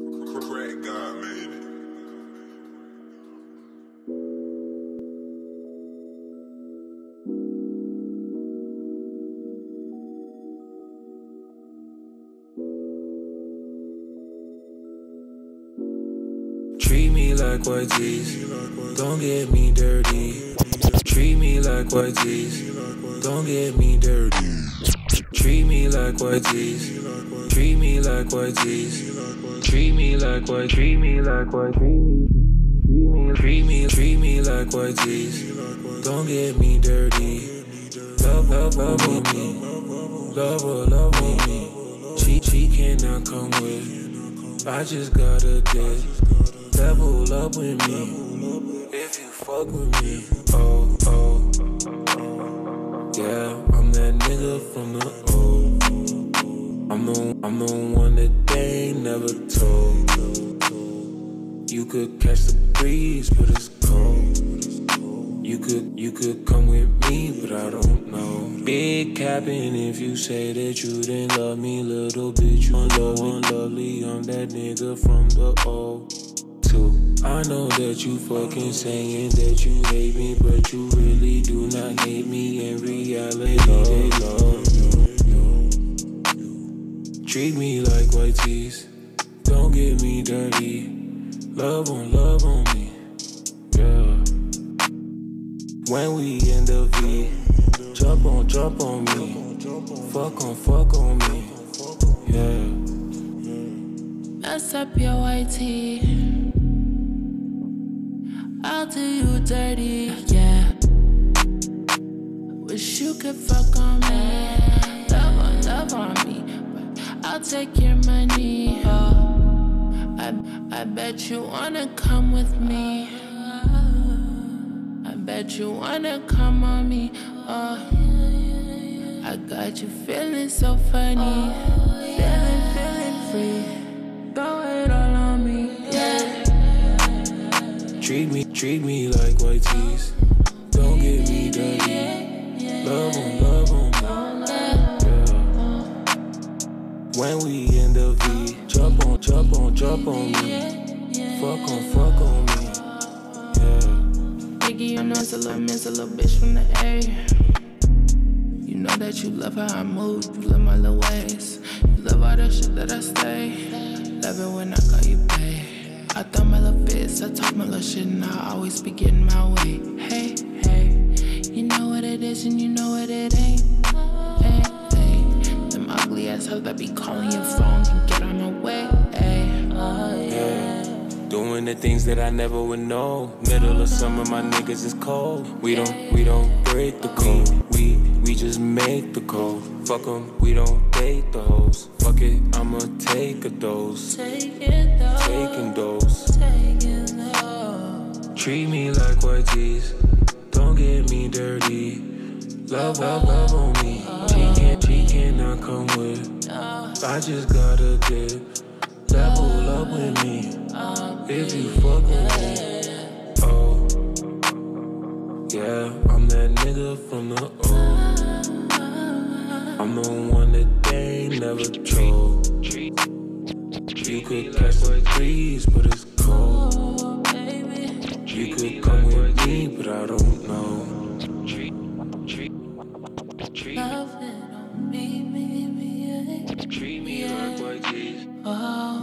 Crack God made it. Treat me like white tees, don't get me dirty. Treat me like white tees, don't get me dirty. Treat me like white tees, treat me like white tees. Treat me like white, treat me like white, treat me like white tees. Don't get me dirty. Love me. Love me. She cannot come with. I just got a dick. Level up with me. If you fuck with me, oh. Yeah, I'm that nigga from the old. I'm the one that they ain't never told. You could catch the breeze, but it's cold. You could come with me, but I don't know. Big capping if you say that you didn't love me, little bitch. You unlovely, I'm that nigga from the old. I know that you fucking saying that you hate me, but you really do not hate me. In reality, they love you. Treat me like white tees, don't get me dirty. Love on me, yeah. When we in the V, jump on me. Fuck on me, yeah. Mess up your white tee, I'll do you dirty, yeah. Wish you could fuck on me, love on me, but I'll take your money. I bet you wanna come with me. I bet you wanna come on me. I got you feeling so funny, feeling free. Throw it all on me, yeah. Treat me like white tees, don't get me dirty. Love on me, yeah. When we in the V, jump on me. Fuck on me, yeah. Nigga, you know it's a little bitch from the area. You know that you love how I move, you love my little ways. You love all that shit that I say. Love it when I call you babe. I throw my little fits, I talk my little shit, and I always be getting my way. Hey, you know what it is and you know what it ain't. Hey, them ugly ass hoes that be calling your phone can get on the way. Yeah. Doing the things that I never would know. Middle of summer, my niggas is cold. We don't break the code. We just make the code. Fuck 'em, we don't date the hoes. Fuck it, I'ma take a dose. Taking dose. Treat me like white tees, don't get me dirty. Love on me. She cannot come with. I just got a dip. Level up with me. If you fuck with me, oh. Yeah, I'm that nigga from the old. I'm the one that they ain't never told. You could catch the breeze, but it's cold. You could come with me, but I don't know. Love it on me, Treat me like white tees. oh.